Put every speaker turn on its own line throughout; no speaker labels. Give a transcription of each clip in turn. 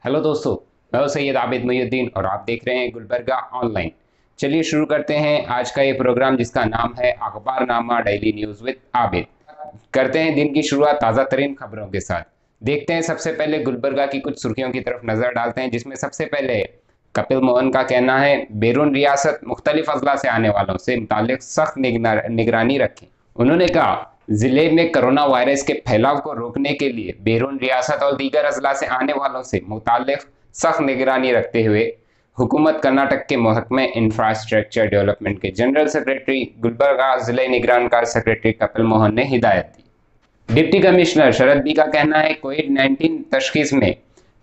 Hello दोस्तों, मैं हूं सैयद आबिद मोइनुद्दीन और आप देख रहे हैं गुलबर्गा ऑनलाइन। चलिए शुरू करते हैं आज का ये प्रोग्राम जिसका नाम है Akhbarnama daily news with Abid. करते हैं दिन की शुरुआत ताज़ा तरीन खबरों के साथ। देखते हैं, सबसे पहले गुलबर्गा की कुछ सुर्खियों की तरफ नजर डालते हैं, जिसमें सबसे पहले कपिल मोहन का कहना है बैरून रियासत मुख्तलिफ अजला से आने वालों से मुतालिक सख्त निगरानी रखें। उन्होंने कहा जिले में कोरोना वायरस के फैलाव को रोकने के लिए बैरून रियासत और दीगर अजला से आने वालों से मुतालिक सख्त निगरानी रखते हुए हुकूमत कर्नाटक के महकमे इंफ्रास्ट्रक्चर डेवलपमेंट के जनरल सेक्रेटरी गुलबर्गा जिले निगरानकार सेक्रेटरी कपिल मोहन ने हिदायत दी। डिप्टी कमिश्नर शरद बी का कहना है कोविड-19 तशखीस में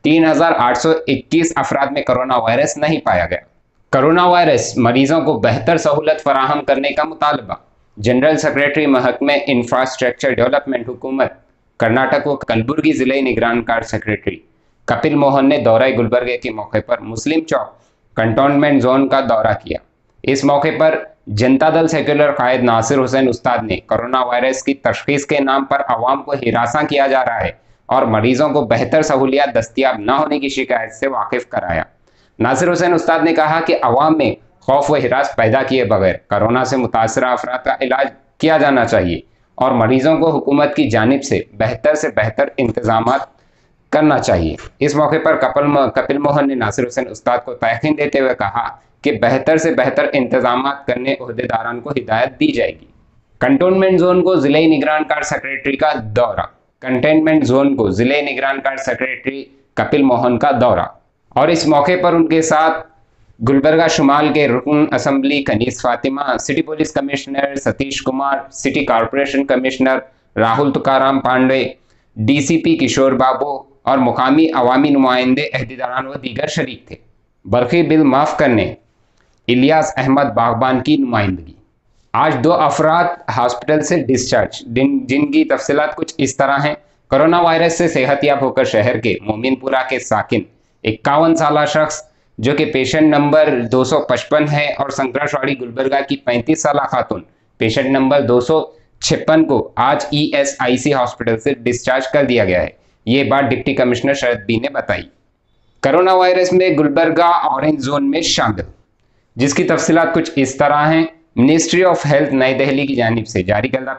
3,821 अफराद में कोरोना वायरस नहीं पाया गया। कोरोना वायरस मरीजों को बेहतर सहूलत फराहम करने का मुतालबा। जनरल सेक्रेटरी महकमे इंफ्रास्ट्रक्चर डेवलपमेंट हुकूमत कर्नाटक को कलबुर्गी जिले निगरानकार सेक्रेटरी कपिल मोहन ने दौरा गुलबर्गे के मौके पर मुस्लिम चौक कंटोनमेंट जोन का दौरा किया। इस मौके पर जनता दल सेक्युलर कायद नासिर हुसैन उस्ताद ने कोरोना वायरस की तशखीस के नाम पर अवाम को हिरासा किया जा रहा है और मरीजों को बेहतर सहूलियात दस्तियाब न होने की शिकायत से वाकिफ कराया। नासिर हुसैन उस्ताद ने कहा कि अवाम में खौफ व हिरास पैदा किए बगैर कोरोना से मुतासरा अफराद का इलाज किया जाना चाहिए और मरीजों को हुकूमत की जानिब से बेहतर इंतजाम करना चाहिए। इस मौके पर कपिल मोहन ने नासिर हुसैन उस्ताद को तयकीन देते हुए कहा कि बेहतर से बेहतर इंतजाम करने ओहदेदारान को हिदायत दी जाएगी। कंटेनमेंट जोन को जिले निगरानकार सेक्रेटरी का दौरा। कंटेनमेंट जोन को जिले निगरानकार सेक्रेटरी कपिल मोहन का दौरा और इस मौके पर उनके साथ गुलबर्गा शुमाल के रुकन assembly Kaneez Fatima, city police commissioner Satish Kumar, city corporation commissioner Rahul Tukaram Pandey, DCP Kishore Babu और मुकामी अवामी नुमाइंदे, अहदेदारान व दीगर शरीक थे। बरखी बिल माफ करने इलियास अहमद बागबान की नुमाइंदगी। आज 2 अफराद हॉस्पिटल से डिस्चार्ज, जिनकी तफसीलात कुछ इस तरह हैं। कोरोना वायरस से सेहतयाब होकर शहर के मोमिनपुरा के साकिन 51 साल शख्स जो कि पेशेंट नंबर 255 है और संकराशवाड़ी गुलबर्गा की 35 साल खातून पेशेंट नंबर 256 को आज ईएसआईसी हॉस्पिटल से डिस्चार्ज कर दिया गया है। ये बात डिप्टी कमिश्नर शरद बी ने बताई। कोरोना वायरस में गुलबर्गा ऑरेंज जोन में शामिल, जिसकी तफसीलात कुछ इस तरह हैं। मिनिस्ट्री ऑफ हेल्थ नई दिल्ली की जानिब से जारी करदा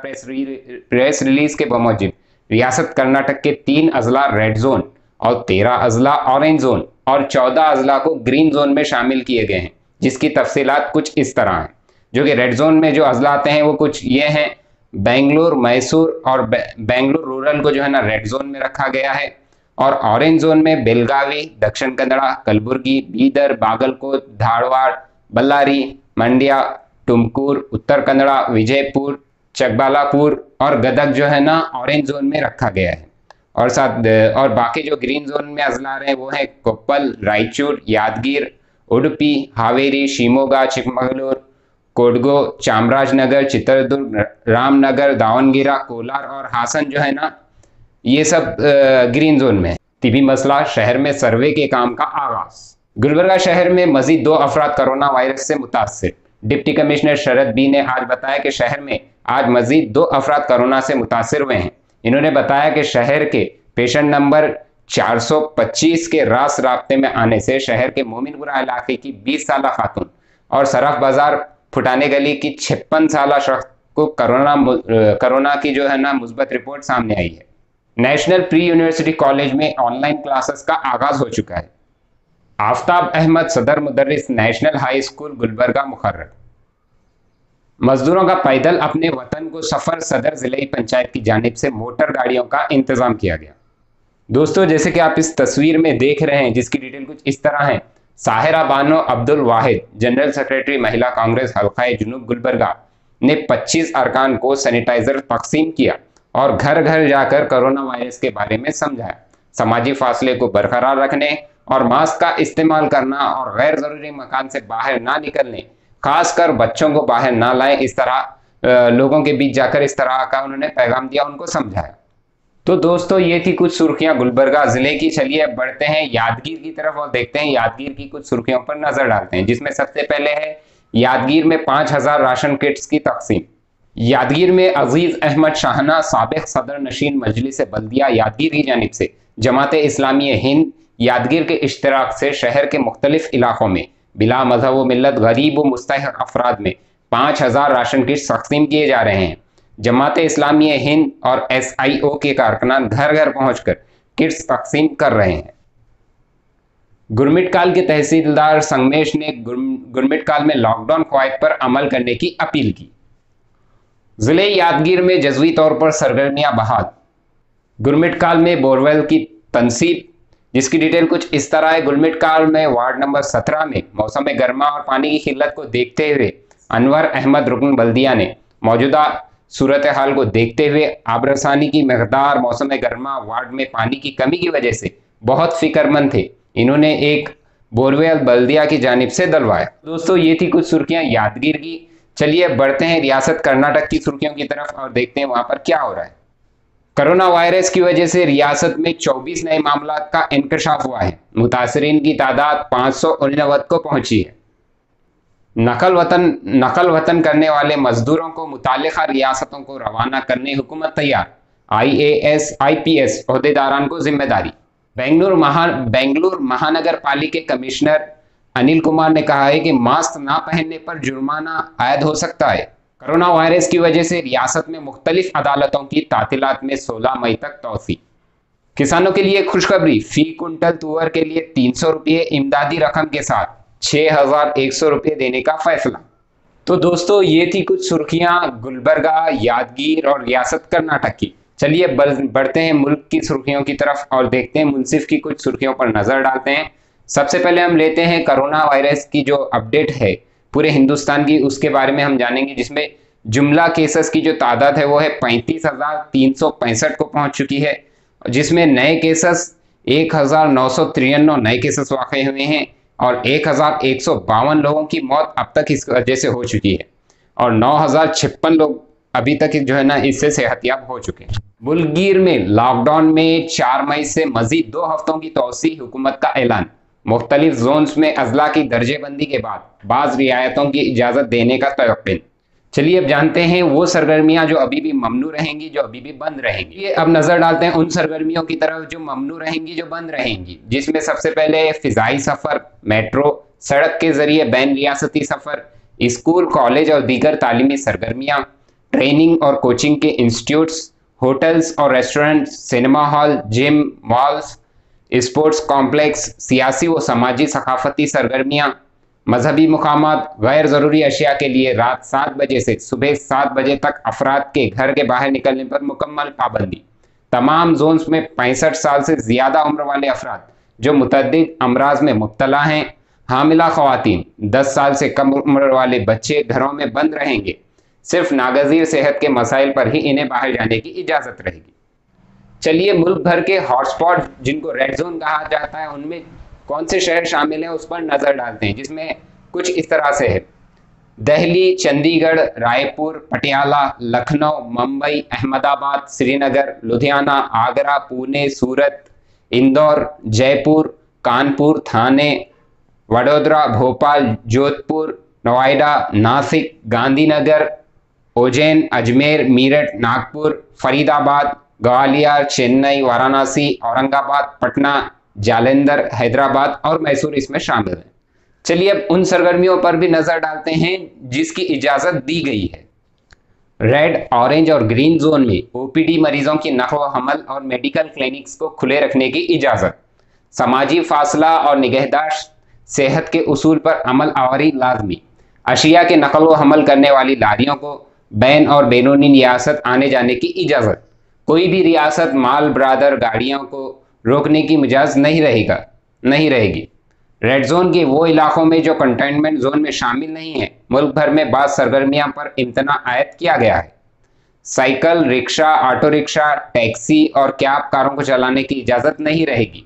प्रेस रिलीज के बमौजिब रियासत कर्नाटक के 3 अजला रेड जोन और 13 अजला ऑरेंज जोन और 14 अजला को ग्रीन जोन में शामिल किए गए हैं, जिसकी तफसीलात कुछ इस तरह हैं। जो कि रेड जोन में जो अजला आते हैं वो कुछ ये हैं। बेंगलुरु, मैसूर और बेंगलुरु रूरल को जो है ना रेड जोन में रखा गया है और ऑरेंज जोन में बेलगावी, दक्षिण कन्नड़ा, कलबुर्गी, बीदर, बागलकोट, धारवाड़, बल्लारी, मंड्या, तुमकुर, उत्तर कन्नड़ा, विजयपुर, चकबालापुर और गदग जो है ना ऑरेंज जोन में रखा गया है। और बाकी जो ग्रीन जोन में अजला आ रहे हैं वो है कोप्पल, रायचूर, यादगीर, उडुपी, हावेरी, शिमोगा, चिकमगलूर, कोडगो, चामराजनगर, चित्रदुर्ग, रामनगर, दावनगिरा, कोलार और हासन जो है ना ये सब ग्रीन जोन में है। टीबी मसला, शहर में सर्वे के काम का आगाज। गुलबर्गा शहर में मजीद 2 अफराद कोरोना वायरस से मुतासिर। डिप्टी कमिश्नर शरद बी ने आज बताया कि शहर में आज मजीद 2 अफराद कोरोना से मुतासिर हुए हैं। इन्होंने बताया कि शहर के पेशेंट नंबर 425 के रास राब्ते में आने से शहर के मोमिनपुरा इलाके की 20 साल खातून और सरफ बाजार फुटाने गली की 56 साल शख्स को कोरोना की जो है ना मुस्बत रिपोर्ट सामने आई है। नेशनल प्री यूनिवर्सिटी कॉलेज में ऑनलाइन क्लासेस का आगाज हो चुका है। आफ्ताब अहमद सदर मुदर्रिस नेशनल हाई स्कूल गुलबर्गा मुकर्रर। मजदूरों का पैदल अपने वतन को सफर सदर जिले पंचायत की जानिब से मोटर गाड़ियों का इंतजाम किया गया। दोस्तों, जैसे कि आप इस तस्वीर में देख रहे हैं, जिसकी डिटेल कुछ इस तरह है। साहिरा बानो अब्दुल वाहिद, जनरल सेक्रेटरी महिला कांग्रेस हल्का जुनूब गुलबर्गा ने 25 अरकान को सैनिटाइजर तकसीम किया और घर घर जाकर कोरोना वायरस के बारे में समझाया। समाजी फासले को बरकरार रखने और मास्क का इस्तेमाल करना और गैर जरूरी मकान से बाहर ना निकलने, खासकर बच्चों को बाहर ना लाएं, इस तरह लोगों के बीच जाकर इस तरह का उन्होंने पैगाम दिया, उनको समझाया। तो दोस्तों, ये थी कुछ सुर्खियां गुलबर्गा जिले की। चलिए अब बढ़ते हैं यादगीर की तरफ और देखते हैं यादगीर की कुछ सुर्खियों पर नजर डालते हैं, जिसमें सबसे पहले है यादगीर में 5000 राशन किट्स की तकसीम। यादगीर में अजीज अहमद शाहना साबिक सदर नशीन मजलिस बल्दिया यादगीर की जानिब से जमात इस्लामी हिंद यादगीर के इश्तराक से शहर के मुख्तलिफ इलाकों में बिला मजहब व मिल्लत गरीब व मुस्तहिक अफराद में 5000 राशन किट्स तकसीम किए जा रहे हैं। जमात इस्लामी हिंद और SIO के कारकुनान घर घर पहुंचकर किट्स तकसीम कर रहे हैं। गुरमिटकाल के तहसीलदार संगमेश ने गुरमिटकाल में लॉकडाउन कवायद पर अमल करने की अपील की। जिले यादगीर में जज़वी तौर पर सरगर्मियां बहाल। गुरमिटकाल में बोरवेल की तनसीब, जिसकी डिटेल कुछ इस तरह है। गुरमिटकाल में वार्ड नंबर 17 में मौसम गर्मा और पानी की किल्लत को देखते हुए अनवर अहमद रुकन बल्दिया ने मौजूदा सूरत हाल को देखते हुए आबरसानी की मकदार मौसम गर्मा वार्ड में पानी की कमी की वजह से बहुत फिक्रमंद थे। इन्होंने एक बोरवेल बल्दिया की जानिब से डलवाया। दोस्तों, ये थी कुछ सुर्खियां यादगीर की। चलिए बढ़ते हैं रियासत कर्नाटक की सुर्खियों की तरफ और देखते हैं वहां पर क्या हो रहा है। कोरोना वायरस की वजह से रियासत में 24 नए मामला का इंकशाफ हुआ है। मुतासरीन की तादाद 549 को पहुंची है। नकल वतन करने वाले मजदूरों को मुताल्लिका रियासतों को रवाना करने हुकूमत तैयार। IAS IPS ओहदेदारान को जिम्मेदारी। बेंगलुरु महानगर पालिका के कमिश्नर अनिल कुमार ने कहा है कि मास्क ना पहनने पर जुर्माना आयद हो सकता है। कोरोना वायरस की वजह से रियासत में मुख्तलिफ अदालतों की तातीलात में 16 मई तक तौसी। किसानों के लिए खुशखबरी, फी कुंटल तुअर के लिए 300 रुपये इमदादी रकम के साथ 6100 रुपये देने का फैसला। तो दोस्तों, ये थी कुछ सुर्खियां गुलबर्गा, यादगीर और रियासत कर्नाटक की। चलिए बढ़ते हैं मुल्क की सुर्खियों की तरफ और देखते हैं मुनसिफ की कुछ सुर्खियों पर नजर डालते हैं। सबसे पहले हम लेते हैं कोरोना वायरस की जो अपडेट है पूरे हिंदुस्तान की, उसके बारे में हम जानेंगे, जिसमें जुमला केसेस की जो तादाद है वो है 35,365 को पहुंच चुकी है, जिसमें नए केसेस 1993 नए केसेस वाक़ई हुए हैं और 1152 लोगों की मौत अब तक इस वजह से हो चुकी है और 9056 लोग अभी तक जो है ना इससे सेहतियाब हो चुके हैं। बुलगीर में लॉकडाउन में 4 मई से मजीद 2 हफ्तों की तौसी, हुकूमत का ऐलान। मुख्तलिफ जोन्स में अजला की दर्जेबंदी के बाद बाज रियायतों की इजाज़त देने का तयक्कीन। चलिए अब जानते हैं वो सरगर्मियां जो अभी भी ममनू रहेंगी, जो अभी भी बंद रहेंगी। ये अब नजर डालते हैं उन सरगर्मियों की तरफ जो ममनू रहेंगी, जो बंद रहेंगी, जिसमें सबसे पहले फिजाई सफर, मेट्रो, सड़क के जरिए बैन रियासती सफर, स्कूल, कॉलेज और दीगर तालीमी सरगर्मियां, ट्रेनिंग और कोचिंग के इंस्टीट्यूट्स, होटल्स और restaurant, cinema hall, gym, malls, sports complex, सियासी व समाजी सकाफती सरगर्मियां, मजहबी मुकामात, गैर ज़रूरी अशिया के लिए रात 7 बजे से सुबह 7 बजे तक अफराद के घर के बाहर निकलने पर मुकम्मल पाबंदी। तमाम जोन्स में 65 साल से ज़्यादा उम्र वाले अफराद जो मुतअद्दिद अमराज में मुब्तला हैं, हामिला ख़वातीन, 10 साल से कम उम्र वाले बच्चे घरों में बंद रहेंगे। सिर्फ नागज़ीर सेहत के मसाइल पर ही इन्हें बाहर जाने की इजाज़त रहेगी। चलिए मुल्क भर के हॉटस्पॉट जिनको रेड जोन कहा जाता है उनमें कौन से शहर शामिल हैं उस पर नजर डालते हैं, जिसमें कुछ इस तरह से है। दिल्ली, चंडीगढ़, रायपुर, पटियाला, लखनऊ, मुंबई, अहमदाबाद, श्रीनगर, लुधियाना, आगरा, पुणे, सूरत, इंदौर, जयपुर, कानपुर, थाने, वडोदरा, भोपाल, जोधपुर, नोएडा, नासिक, गांधीनगर, उज्जैन, अजमेर, मेरठ, नागपुर, फरीदाबाद, ग्वालियर, चेन्नई, वाराणसी, औरंगाबाद, पटना, जालंधर, हैदराबाद और मैसूर इसमें शामिल है। चलिए अब उन सरगर्मियों पर भी नजर डालते हैं जिसकी इजाजत दी गई है। रेड, ऑरेंज और ग्रीन जोन में OPD मरीजों की नक़ल व हमल और मेडिकल क्लिनिक्स को खुले रखने की इजाजत। समाजी फासला और निगहदाश्त सेहत के उसूल पर अमल आवरी लाजमी। अशिया के नक़ल व हमल करने वाली लारियों को बैन और बैरूनी रियासत आने जाने की इजाज़त। कोई भी रियासत माल ब्रादर गाड़ियों को रोकने की मिजाज नहीं रहेगी। रेड जोन के वो इलाकों में जो कंटेनमेंट जोन में शामिल नहीं है, मुल्क भर में बाद सरगर्मियां पर इम्तना आयद किया गया है। Cycle, rickshaw, auto rickshaw, taxi और कैब कारों को चलाने की इजाज़त नहीं रहेगी।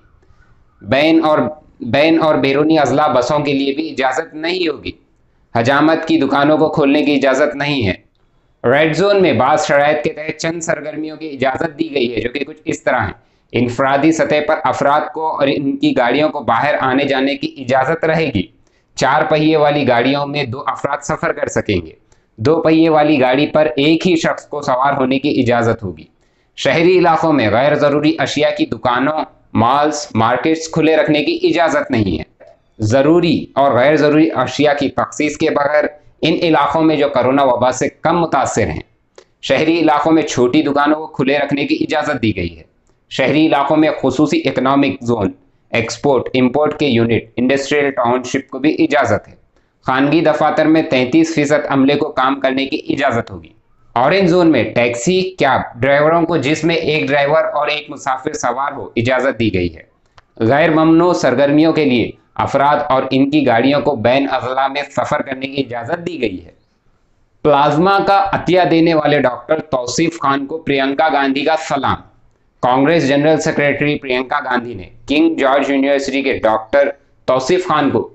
बैन और बैरूनी अजला बसों के लिए भी इजाज़त नहीं होगी। हजामत की दुकानों को खोलने की इजाज़त नहीं है। रेड जोन में बाद शराइत के तहत चंद सरगर्मियों की इजाज़त दी गई है जो कि कुछ इस तरह है। इनफरादी सतह पर अफराद को और इनकी गाड़ियों को बाहर आने जाने की इजाज़त रहेगी। 4 पहिए वाली गाड़ियों में 2 अफराद सफ़र कर सकेंगे। 2 पहिए वाली गाड़ी पर एक ही शख्स को सवार होने की इजाज़त होगी। शहरी इलाकों में गैर ज़रूरी अशिया की दुकानों, मॉल्स, मार्केट्स खुले रखने की इजाजत नहीं है। जरूरी और गैर जरूरी अशिया की तखसीस के बगैर इन इलाकों में जो कोरोना वबा से कम मुतासिर हैं, शहरी इलाकों में छोटी दुकानों को खुले रखने की इजाजत दी गई है। शहरी इलाकों में खुसूसी इकोनॉमिक जोन, एक्सपोर्ट इंपोर्ट के यूनिट, इंडस्ट्रियल टाउनशिप को भी इजाजत है। खानगी दफातर में 33% अमले को काम करने की इजाजत होगी। ऑरेंज जोन में टैक्सी, कैब ड्राइवरों को, जिसमें एक ड्राइवर और एक मुसाफिर सवार हो, इजाजत दी गई है। गैर ममनू सरगर्मियों के लिए अफराद और इनकी गाड़ियों को बैन अजला में सफर करने की इजाजत दी गई है। प्लाज्मा का अतिया देने वाले डॉक्टर तौसीफ खान को प्रियंका गांधी का सलाम। कांग्रेस जनरल सेक्रेटरी प्रियंका गांधी ने किंग जॉर्ज यूनिवर्सिटी के डॉक्टर तौसीफ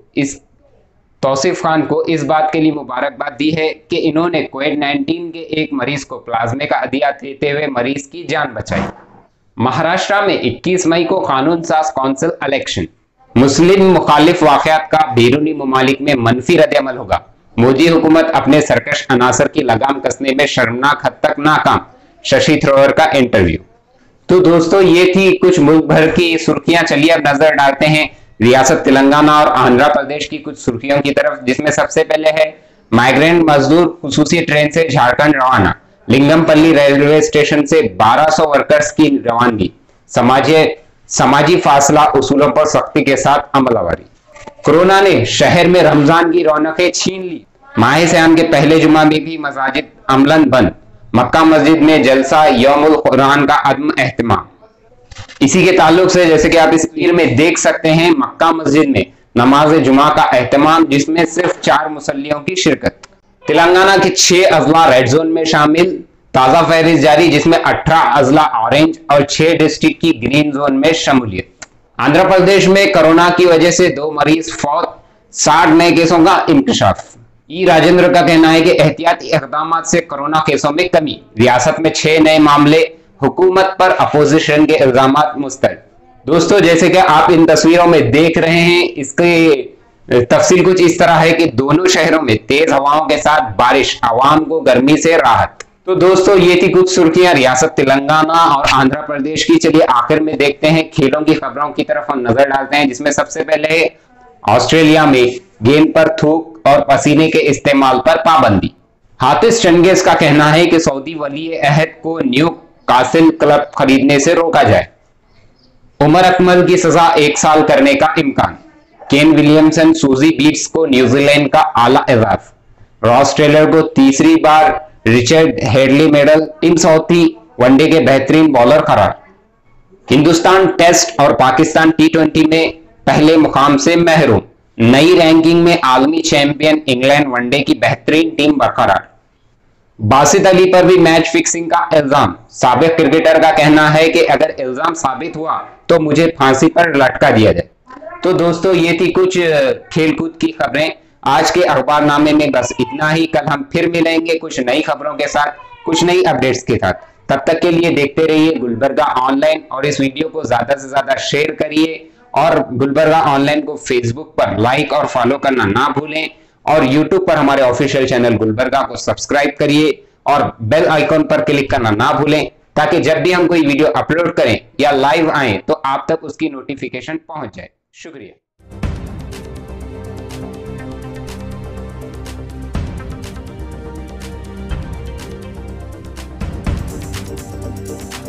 खान को इस बात के लिए मुबारकबाद दी है कि इन्होंने कोविड-19 के एक मरीज को प्लाज्मे का अदिया देते हुए मरीज की जान बचाई। महाराष्ट्र में 21 मई को कानून साज कौंसिल इलेक्शन। मुस्लिम मुखालिफ वाकयात का बैरूनी ममालिक में मनफी रद्द-ए-अमल होगा। मोदी हुकूमत अपने सरकश अनासर की लगाम कसने में शर्मनाक हद तक नाकाम। शशि थरूर का इंटरव्यू। तो दोस्तों, ये थी कुछ मुल्क भर की सुर्खियां। चलिए अब नजर डालते हैं रियासत तेलंगाना और आंध्र प्रदेश की कुछ सुर्खियों की तरफ, जिसमें सबसे पहले है माइग्रेंट मजदूर खुसूसी ट्रेन से झारखंड रवाना। लिंगमपल्ली रेलवे स्टेशन से 1200 वर्कर्स की रवानगी। समाजी फासला उसूलों पर सख्ती के साथ अमलावरी। कोरोना ने शहर में रमजान की रौनकें छीन ली। माह सयाम के पहले जुमा में भी मसाजिद अमलन बंद। मक्का मस्जिद में जलसा यौमुल कुरान का अदम एहतमाम। इसी के ताल्लुक से जैसे कि आप इस तस्वीर में देख सकते हैं, मक्का मस्जिद में नमाज जुमा का एहतमाम, जिसमें सिर्फ 4 मुसल्लियों की शिरकत। तेलंगाना के 6 अजला रेड जोन में शामिल। ताजा फहरिस्त जारी, जिसमें 18 अजला ऑरेंज और 6 डिस्ट्रिक्ट की ग्रीन जोन में शमूलियत। आंध्र प्रदेश में कोरोना की वजह से 2 मरीज फौत, 60 नए केसों का इंकशाफ। ई राजेंद्र का कहना है कि एहतियाती इकदाम से कोरोना केसों में कमी। रियासत में 6 नए मामले। हुकूमत पर अपोजिशन के इल्जामात मुस्तरद। दोस्तों, जैसे कि आप इन तस्वीरों में देख रहे हैं, इसकी तफसील कुछ इस तरह है कि दोनों शहरों में तेज हवाओं के साथ बारिश, आवाम को गर्मी से राहत। तो दोस्तों, ये थी कुछ सुर्खियां रियासत तेलंगाना और आंध्र प्रदेश की। चलिए आखिर में देखते हैं खेलों की खबरों की तरफ हम नजर डालते हैं, जिसमें सबसे पहले ऑस्ट्रेलिया में गेंद पर थूक और पसीने के इस्तेमाल पर पाबंदी। हाफिज चंगेज का कहना है कि सऊदी वली अहद को न्यू कासिल क्लब खरीदने से रोका जाए। उमर अकमल की सजा 1 साल करने का इम्कान। केन विलियमसन सूजी बीट्स को न्यूजीलैंड का आला एजाज। रॉस टेलर को तीसरी बार Richard Hadlee medal. Team Southee one day के बेहतरीन बॉलर करार। हिंदुस्तान टेस्ट और पाकिस्तान T20 में पहले मुकाम से महरूम। नई रैंकिंग में आलमी चैंपियन इंग्लैंड वनडे की बेहतरीन टीम बरकरार। बासित अली पर भी मैच फिक्सिंग का इल्जाम। साबिक क्रिकेटर का कहना है कि अगर इल्जाम साबित हुआ तो मुझे फांसी पर लटका दिया जाए। तो दोस्तों, ये थी कुछ खेलकूद की खबरें आज के अखबारनामे में। बस इतना ही। कल हम फिर मिलेंगे कुछ नई खबरों के साथ, कुछ नई अपडेट्स के साथ। तब तक के लिए देखते रहिए गुलबर्गा ऑनलाइन और इस वीडियो को ज्यादा से ज्यादा शेयर करिए। और गुलबर्गा ऑनलाइन को फेसबुक पर लाइक और फॉलो करना ना भूलें। और यूट्यूब पर हमारे ऑफिशियल चैनल गुलबर्गा को सब्सक्राइब करिए और बेल आइकॉन पर क्लिक करना ना भूलें, ताकि जब भी हम कोई वीडियो अपलोड करें या लाइव आए तो आप तक उसकी नोटिफिकेशन पहुंच जाए। शुक्रिया।